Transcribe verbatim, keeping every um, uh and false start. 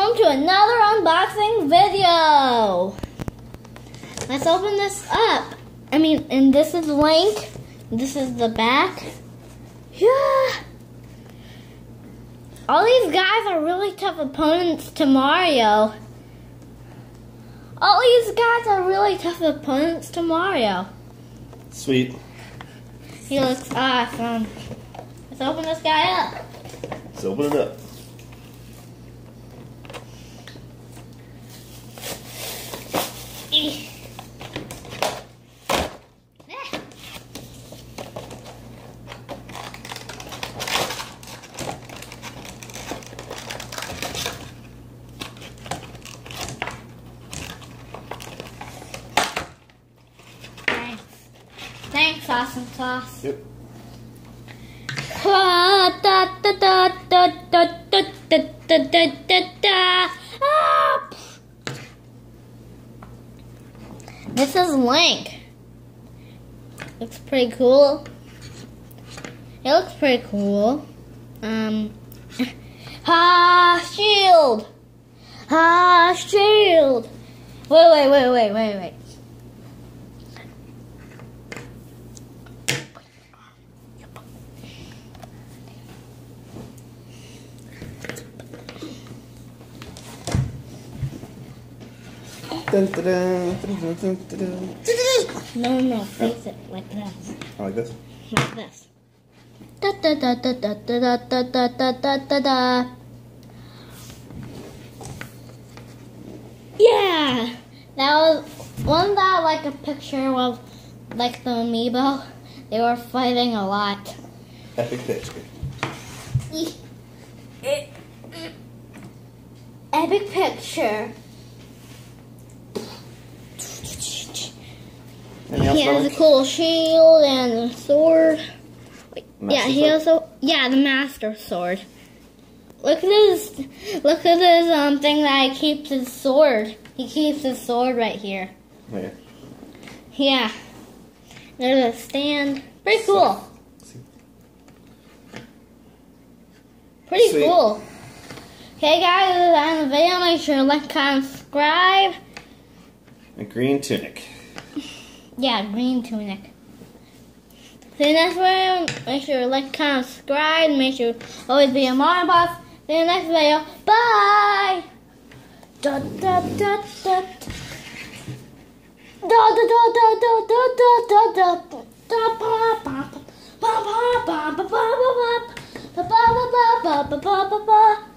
welcome to another unboxing video. Let's open this up. I mean, and this is Link. This is the back. Yeah. All these guys are really tough opponents to Mario. All these guys are really tough opponents to Mario. Sweet. He looks awesome. Let's open this guy up. Let's open it up. Thanks. Thanks, Awesome Sauce. Yep. Ah, da, da, da, da, da, da, da, da, da, da, da. Ah. This is Link. Looks pretty cool. It looks pretty cool. Um, ah, shield. Ah, shield. Wait, wait, wait, wait, wait, wait. Dun, dun, dun, dun, dun, dun, dun. No, no, face it like this. I like this. Like this. Da da da da da da da da da da da da. Yeah, that was wasn't that like a picture of like the Amiibo? They were fighting a lot. Epic picture. Epic picture. He has a cool shield and a sword. Wait, yeah, he sword? has a yeah the Master Sword. Look at this! Look at this um thing that he keeps his sword. He keeps his sword right here. Where? Yeah. There's a stand. Pretty cool. Pretty Sweet. cool. Okay, guys, this is the end of the video. Make sure to like, comment, subscribe. A green tunic. Yeah, green tunic. See you next video. Make sure to like, comment, subscribe. Make sure to always be a Mario boss. See you next video. Bye. Da da da da. Da da da da da da da da da. Da ba ba ba ba ba ba ba ba ba ba ba ba ba ba ba ba ba ba.